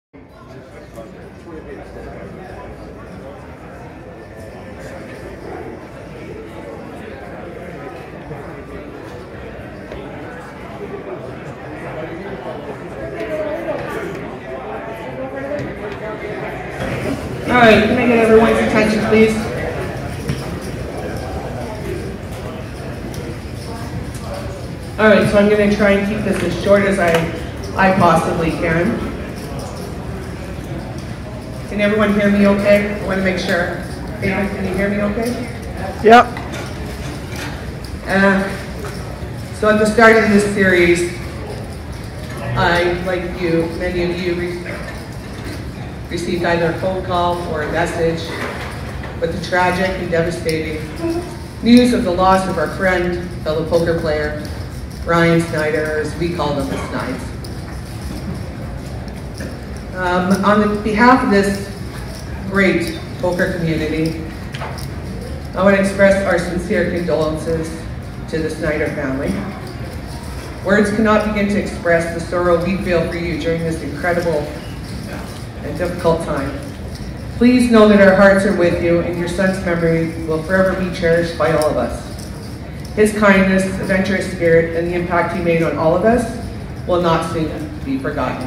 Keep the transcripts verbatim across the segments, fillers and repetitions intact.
All right, can I get everyone's attention, please? All right, so I'm going to try and keep this as short as I, I possibly can. Can everyone hear me okay? I want to make sure. David, can you hear me okay? Yep. Uh, so at the start of this series, I, like you, many of you, re received either a phone call or a message with the tragic and devastating news of the loss of our friend, fellow poker player, Ryan Snyder, as we call him, the Snides. Um, on the behalf of this great poker community, I want to express our sincere condolences to the Snyder family. Words cannot begin to express the sorrow we feel for you during this incredible and difficult time. Please know that our hearts are with you, and your son's memory will forever be cherished by all of us. His kindness, adventurous spirit, and the impact he made on all of us will not soon be forgotten.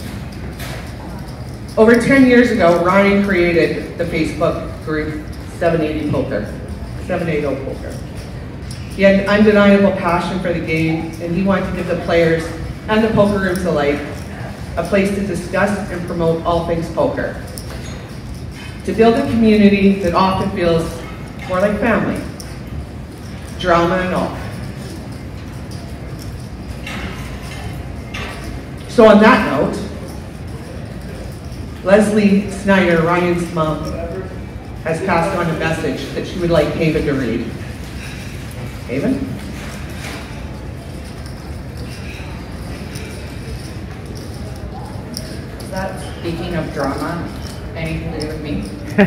Over ten years ago, Ryan created the Facebook group seven eighty Poker, seven eighty Poker. He had an undeniable passion for the game, and he wanted to give the players and the poker rooms alike a place to discuss and promote all things poker. To build a community that often feels more like family, drama and all. So on that note, Leslie Snyder, Ryan's mom, has passed on a message that she would like Haven to read. Haven? Is that, speaking of drama, anything to do with me?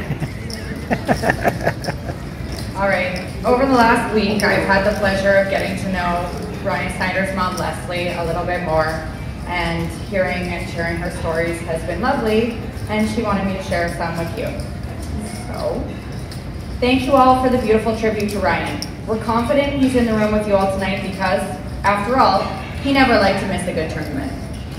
All right, over the last week, I've had the pleasure of getting to know Ryan Snyder's mom, Leslie, a little bit more, and hearing and sharing her stories has been lovely, and she wanted me to share some with you. So, thank you all for the beautiful tribute to Ryan. We're confident he's in the room with you all tonight because, after all, he never liked to miss a good tournament.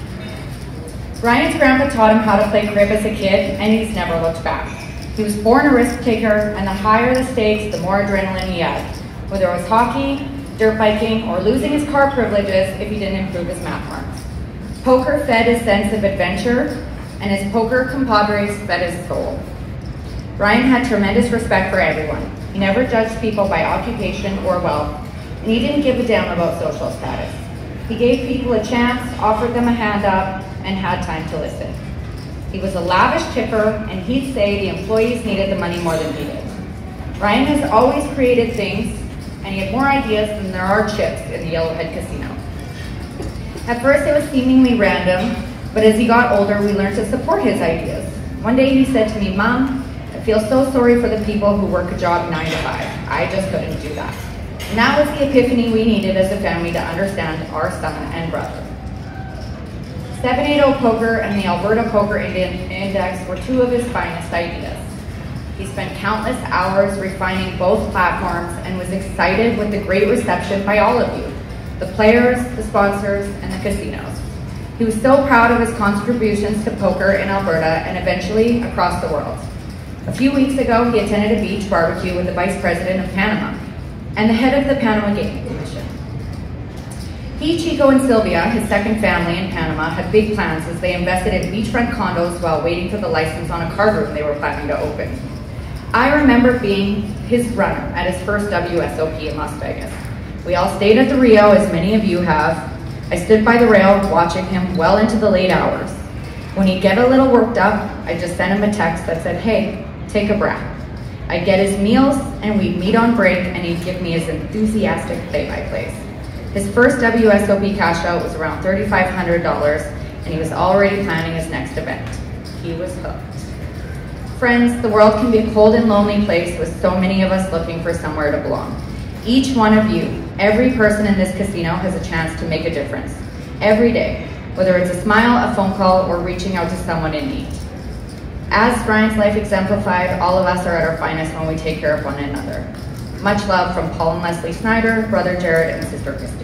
Ryan's grandpa taught him how to play crib as a kid, and he's never looked back. He was born a risk taker, and the higher the stakes, the more adrenaline he had, whether it was hockey, dirt biking, or losing his car privileges if he didn't improve his math marks. Poker fed his sense of adventure, and his poker compadres fed his soul. Ryan had tremendous respect for everyone. He never judged people by occupation or wealth, and he didn't give a damn about social status. He gave people a chance, offered them a hand up, and had time to listen. He was a lavish tipper, and he'd say the employees needed the money more than he did. Ryan has always created things, and he had more ideas than there are chips in the Yellowhead Casino. At first it was seemingly random, but as he got older, we learned to support his ideas. One day he said to me, "Mom, I feel so sorry for the people who work a job nine to five. I just couldn't do that." And that was the epiphany we needed as a family to understand our son and brother. seven eighty Poker and the Alberta Poker Index were two of his finest ideas. He spent countless hours refining both platforms and was excited with the great reception by all of you, the players, the sponsors, and the casinos. He was so proud of his contributions to poker in Alberta and eventually across the world. A few weeks ago, he attended a beach barbecue with the Vice President of Panama and the head of the Panama Gaming Commission. He, Chico, and Sylvia, his second family in Panama, had big plans as they invested in beachfront condos while waiting for the license on a card room they were planning to open. I remember being his runner at his first W S O P in Las Vegas. We all stayed at the Rio, as many of you have. I stood by the rail watching him well into the late hours. When he'd get a little worked up, I just sent him a text that said, "Hey, take a breath." I'd get his meals and we'd meet on break and he'd give me his enthusiastic play-by-plays. His first W S O P cash out was around three thousand five hundred dollars and he was already planning his next event. He was hooked. Friends, the world can be a cold and lonely place with so many of us looking for somewhere to belong. Each one of you, every person in this casino has a chance to make a difference. Every day. whether it's a smile, a phone call, or reaching out to someone in need. As Ryan's life exemplified, all of us are at our finest when we take care of one another. Much love from Paul and Leslie Snyder, brother Jared, and sister Christy.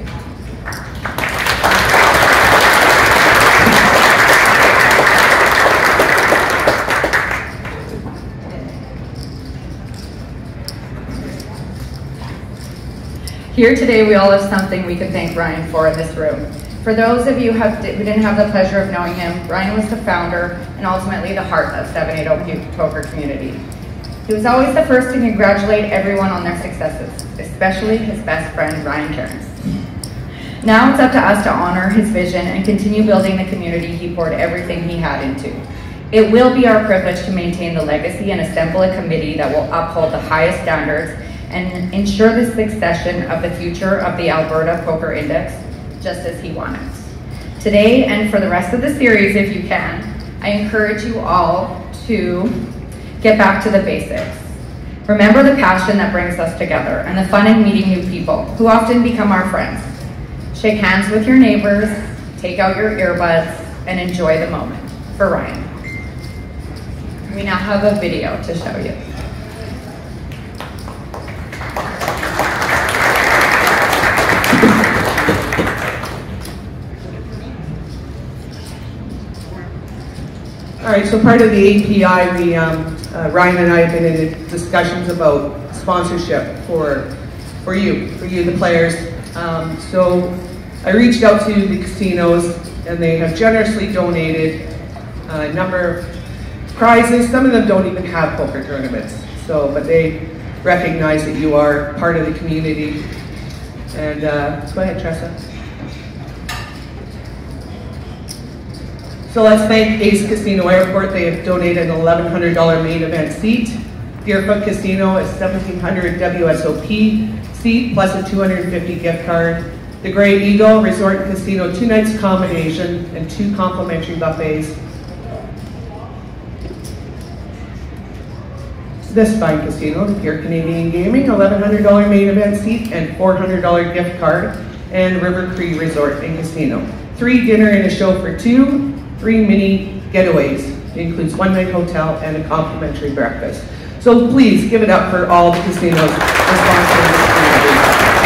Here today, we all have something we could thank Ryan for in this room. For those of you have, who didn't have the pleasure of knowing him, Ryan was the founder and ultimately the heart of seven eighty Poker Community. He was always the first to congratulate everyone on their successes, especially his best friend, Ryan Cairns. Now it's up to us to honor his vision and continue building the community he poured everything he had into. It will be our privilege to maintain the legacy and assemble a committee that will uphold the highest standards and ensure the succession of the future of the Alberta Poker Index, just as he wanted. Today, and for the rest of the series if you can, I encourage you all to get back to the basics. Remember the passion that brings us together and the fun in meeting new people who often become our friends. Shake hands with your neighbors, take out your earbuds, and enjoy the moment. For Ryan. We now have a video to show you. All right, so part of the A P I, we, um, uh, Ryan and I have been in discussions about sponsorship for, for you, for you, the players. Um, so I reached out to the casinos and they have generously donated a number of prizes. Some of them don't even have poker tournaments, so, but they recognize that you are part of the community. And uh, go ahead, Tressa. So let's thank Ace Casino Airport. They have donated an eleven hundred dollar main event seat. Deerfoot Casino is seventeen hundred W S O P seat plus a two hundred fifty gift card. The Grey Eagle Resort and Casino, two nights accommodation and two complimentary buffets. This fine casino, the Pure Canadian Gaming, eleven hundred dollar main event seat and four hundred dollar gift card. And River Cree Resort and Casino. Three dinner and a show for two. Three mini getaways. It includes one night hotel and a complimentary breakfast. So please give it up for all the casinos sponsoring this community.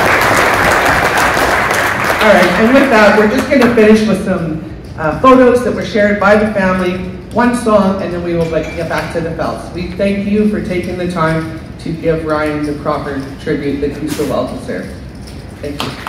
All right, and with that, we're just going to finish with some uh, photos that were shared by the family, one song, and then we will get back to the bells. We thank you for taking the time to give Ryan the proper tribute that he so well deserves. Thank you.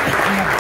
Yeah.